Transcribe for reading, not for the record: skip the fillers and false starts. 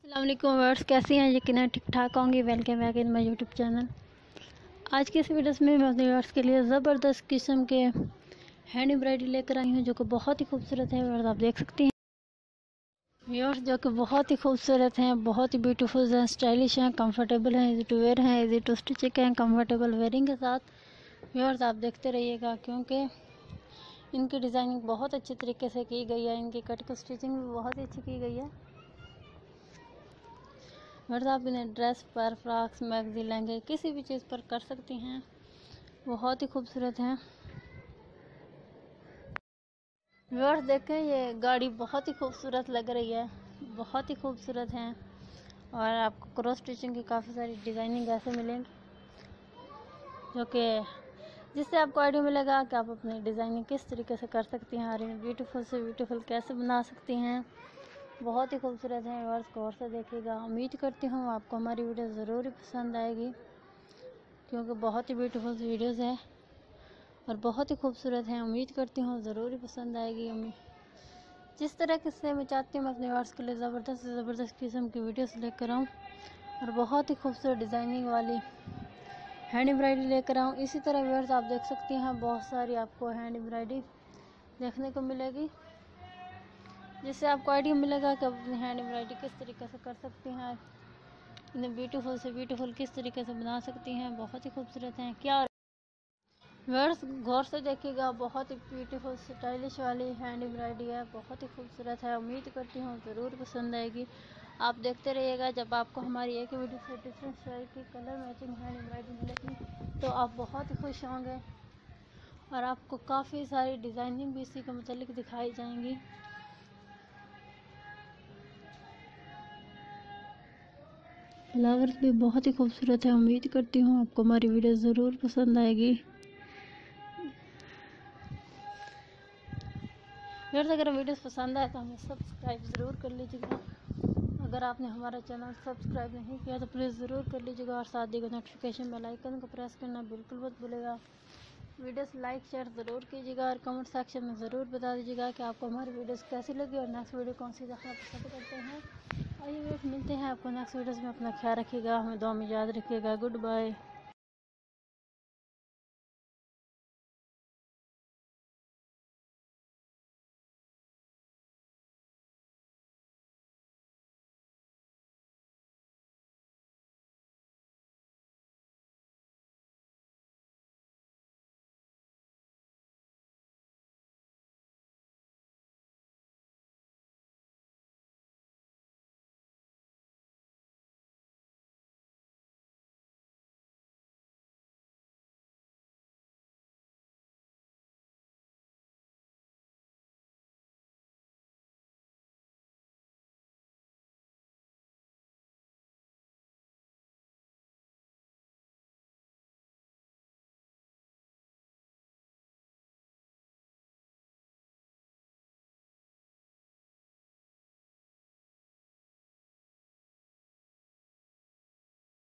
अस्सलाम वालेकुम व्यूअर्स, कैसी हैं? यकीनन ठीक ठाक होंगी। Welcome back in my YouTube channel. आज के इस वीडियो में मैं अपने व्यूअर्स के लिए ज़बरदस्त किस्म के हैंड एम्ब्रॉयडरी लेकर आई हूँ, जो कि बहुत ही खूबसूरत है। व्यूअर्स, आप देख सकती हैं व्यूअर्स, जो कि बहुत ही खूबसूरत हैं, बहुत ही ब्यूटीफुल हैं, स्टाइलिश हैं, कंफर्टेबल हैं, इजी टू वेयर हैं, इजी टू स्टिचिंग हैं, कंफर्टेबल वेयरिंग के साथ। व्यूअर्स, आप देखते रहिएगा क्योंकि इनकी डिज़ाइनिंग बहुत अच्छे तरीके से की गई है। इनकी कट को स्टिचिंग भी बहुत ही अच्छी की गई है। व्यूअर्स, आप इन्हें ड्रेस पर, फ्रॉक्स, मैगज़ीन, लहंगे, किसी भी चीज़ पर कर सकती हैं। बहुत ही खूबसूरत हैं। व्यूअर्स, देखें, ये गाड़ी बहुत ही खूबसूरत लग रही है, बहुत ही खूबसूरत हैं। और आपको क्रॉस स्टिचिंग की काफ़ी सारी डिज़ाइनिंग ऐसे मिलेंगी, जो कि जिससे आपको आइडिया मिलेगा कि आप अपनी डिज़ाइनिंग किस तरीके से कर सकती हैं और इन्हें ब्यूटीफुल से ब्यूटीफुल कैसे बना सकती हैं। बहुत ही खूबसूरत हैं। व्यूअर्स, गौर से देखिएगा। उम्मीद करती हूँ आपको हमारी वीडियो ज़रूर पसंद आएगी, क्योंकि बहुत ही ब्यूटीफुल वीडियोस है और बहुत ही खूबसूरत हैं। उम्मीद करती हूँ ज़रूर पसंद आएगी। जिस तरह के से मैं चाहती हूँ मैं अपने व्यूअर्स के लिए ज़बरदस्त से ज़बरदस्त किस्म की वीडियोस लेकर आऊँ और बहुत ही खूबसूरत डिज़ाइनिंग वाली हैंड एम्ब्रॉयडरी लेकर आऊँ। इसी तरह व्यूअर्स, आप देख सकती हैं बहुत सारी आपको हैंड एम्ब्रॉयडरी देखने को मिलेगी, जिससे आपको आइडिया मिलेगा कि आप अपनी हैंड एम्ब्रॉयडरी किस तरीके से कर सकती हैं, इन्हें ब्यूटीफुल से ब्यूटीफुल किस तरीके से बना सकती हैं। बहुत ही खूबसूरत हैं। क्या व्यूअर्स, गौर से देखिएगा, बहुत ही ब्यूटीफुल स्टाइलिश वाली हैंड एम्ब्रॉयडरी है, बहुत ही खूबसूरत है। उम्मीद करती हूँ ज़रूर पसंद आएगी। आप देखते रहिएगा। जब आपको हमारी एक वीडियो से डिफरेंट स्टाइल की कलर मैचिंग हैंड एम्ब्रॉयडरी मिलेगी तो आप बहुत ही खुश होंगे और आपको काफ़ी सारी डिज़ाइनिंग भी इसी के मुतालिक दिखाई जाएंगी। फ्लावर्स भी बहुत ही खूबसूरत है। उम्मीद करती हूँ आपको हमारी वीडियो ज़रूर पसंद आएगी। व्यूअर्स, अगर वीडियोस पसंद आए तो हमें सब्सक्राइब ज़रूर कर लीजिएगा। अगर आपने हमारा चैनल सब्सक्राइब नहीं किया तो प्लीज़ ज़रूर कर लीजिएगा और साथ ही नोटिफिकेशन बेल आइकन को प्रेस करना बिल्कुल मत भूलिएगा। वीडियोस लाइक शेयर ज़रूर कीजिएगा और कमेंट सेक्शन में ज़रूर बता दीजिएगा कि आपको हमारी वीडियोस कैसी लगी और नेक्स्ट वीडियो कौन सी देखना पसंद करते हैं। आइए मिलते हैं आपको नेक्स्ट वीडियोस में। अपना ख्याल रखिएगा, हमें दुआ में याद रखिएगा। Good bye.